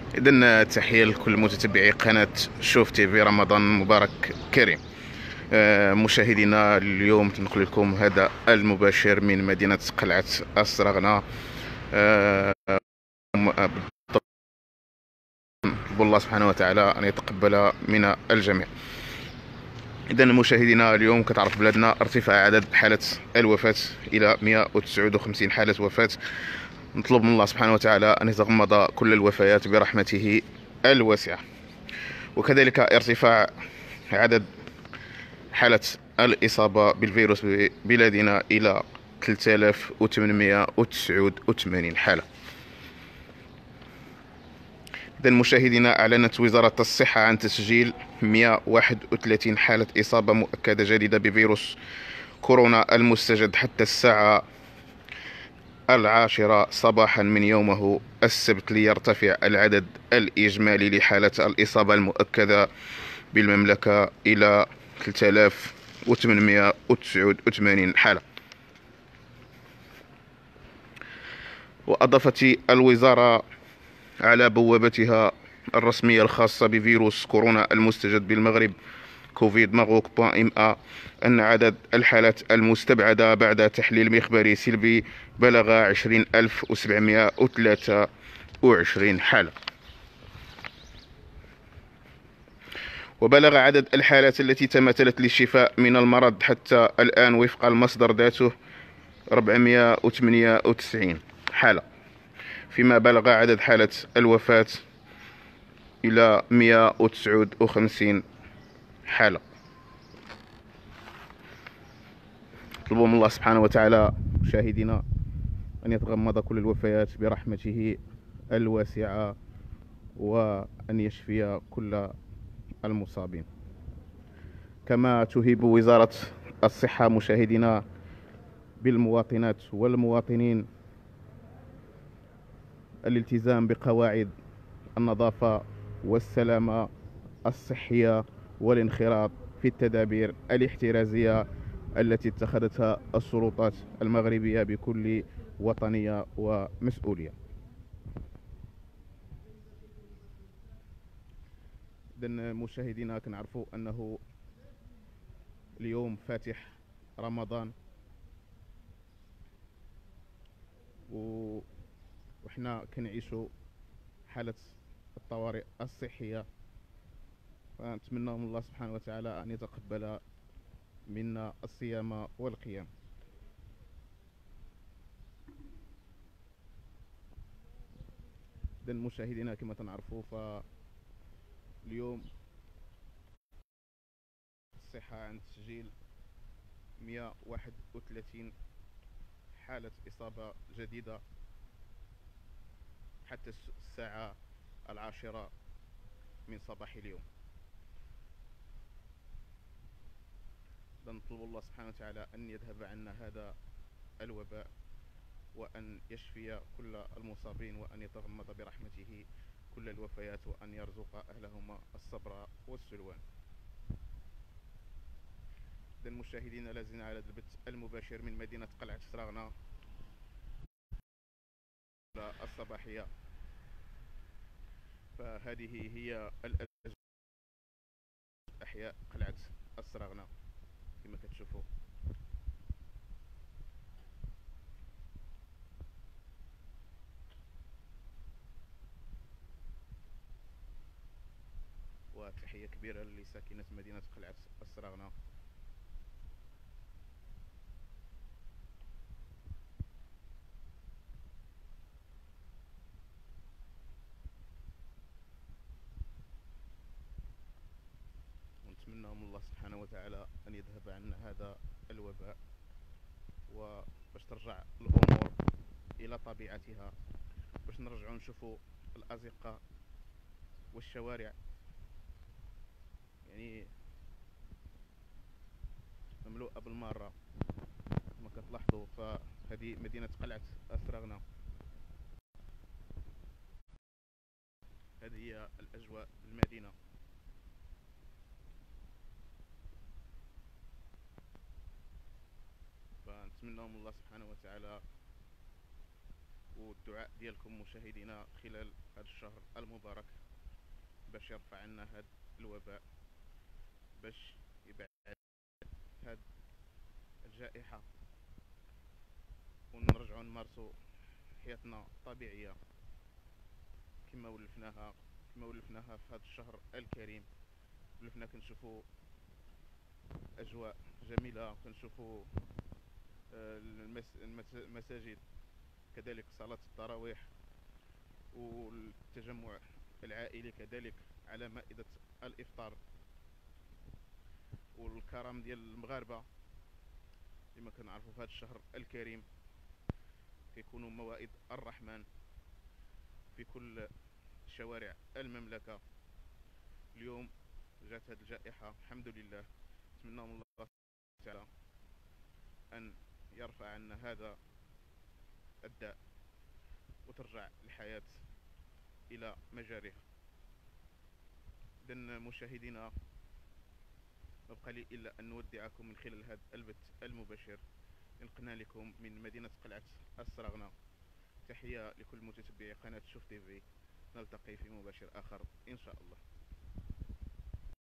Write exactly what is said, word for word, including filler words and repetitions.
إذن تحية لكل متتبعي قناة شوف تي في. رمضان مبارك كريم. آه، مشاهدينا، اليوم تنقل لكم هذا المباشر من مدينة قلعة السراغنة. آه، الله سبحانه وتعالى أن يتقبل من الجميع. إذا مشاهدينا، اليوم كتعرف بلادنا ارتفاع عدد حالة الوفاة إلى مئة وتسعة وخمسين حالة وفاة. نطلب من الله سبحانه وتعالى أن يتغمض كل الوفيات برحمته الواسعة. وكذلك ارتفاع عدد حالة الإصابة بالفيروس ببلادنا إلى ثلاثة آلاف وثمانمئة وتسعة وثمانين حالة. إذن مشاهدينا، أعلنت وزارة الصحة عن تسجيل مئة وواحد وثلاثين حالة إصابة مؤكدة جديدة بفيروس كورونا المستجد حتى الساعة العاشرة صباحا من يومه السبت، ليرتفع العدد الإجمالي لحالات الإصابة المؤكدة بالمملكة إلى ثلاثة آلاف وثمانمئة وتسعة وثمانين حالة. وأضافت الوزارة على بوابتها الرسمية الخاصة بفيروس كورونا المستجد بالمغرب كوفيد ماغوك ام ا أن عدد الحالات المستبعدة بعد تحليل مخبري سلبي بلغ عشرين ألف وسبعمئة وثلاثة وعشرين حالة. وبلغ عدد الحالات التي تماثلت للشفاء من المرض حتى الآن وفق المصدر ذاته أربعمئة وثمانية وتسعين حالة، فيما بلغ عدد حالة الوفاة إلى مئة وتسعة وخمسين حالة. نطلب من الله سبحانه وتعالى مشاهدينا أن يتغمض كل الوفيات برحمته الواسعة، وأن يشفي كل المصابين. كما تهيب وزارة الصحة مشاهدينا بالمواطنات والمواطنين الالتزام بقواعد النظافة والسلامة الصحية والانخراط في التدابير الاحترازية التي اتخذتها السلطات المغربية بكل وطنية ومسؤولية. إذن مشاهدينا، كنعرفوا أنه اليوم فاتح رمضان، و وحنا كنعيشوا حالة الطوارئ الصحية، فنتمنى من الله سبحانه وتعالى أن يتقبل منا الصيام والقيام. إذن مشاهدينا، كما تنعرفوا فاليوم الصحة عن تسجيل مئة وواحد وثلاثين حالة إصابة جديدة حتى الساعة العاشرة من صباح اليوم. نطلب الله سبحانه وتعالى أن يذهب عنا هذا الوباء، وأن يشفي كل المصابين، وأن يتغمض برحمته كل الوفيات، وأن يرزق أهلهما الصبر والسلوان. إذن مشاهدينا، لازلنا على البث المباشر من مدينة قلعة السراغنة الصباحية. فهذه هي أحياء قلعة السراغنة كما كتشوفوا. وتحية كبيرة لساكنة مدينة قلعة السراغنة. ونتمنى من الله سبحانه وتعالى أن يذهب عنا هذا الوباء، وباش ترجع الأمور إلى طبيعتها، باش نرجعوا نشوفوا الأزقة والشوارع يعني مملوءة بالمارة كما كتلاحظوا. فهذه مدينة قلعة السراغنة، هذه هي الأجواء بالمدينة. فنتمنى من الله سبحانه وتعالى والدعاء ديالكم مشاهدينا خلال هذا الشهر المبارك باش يرفع عنا هذا الوباء، باش يبعد هذه الجائحة ونرجعوا نمارسوا حياتنا طبيعية كما ولفناها كما ولفناها في هذا الشهر الكريم. ولفنا كنشوفوا اجواء جميله، كنشوفوا آه، المس- المس- المساجد، كذلك صلاه التراويح والتجمع العائلي كذلك على مائده الافطار، والكرم ديال المغاربه كما كنعرفوا في هذا الشهر الكريم كيكونوا موائد الرحمن في كل شوارع المملكه. اليوم جات هذه الجائحه الحمد لله، نتمنى من الله تعالى ان يرفع عنا هذا الداء وترجع الحياه الى مجاريها. اذا مشاهدينا ما بقى لي الا ان نودعكم من خلال هذا البث المباشر نقلنا لكم من مدينه قلعه السراغنه. تحيه لكل متتبعي قناه شوف تي في، نلتقي في مباشر اخر ان شاء الله.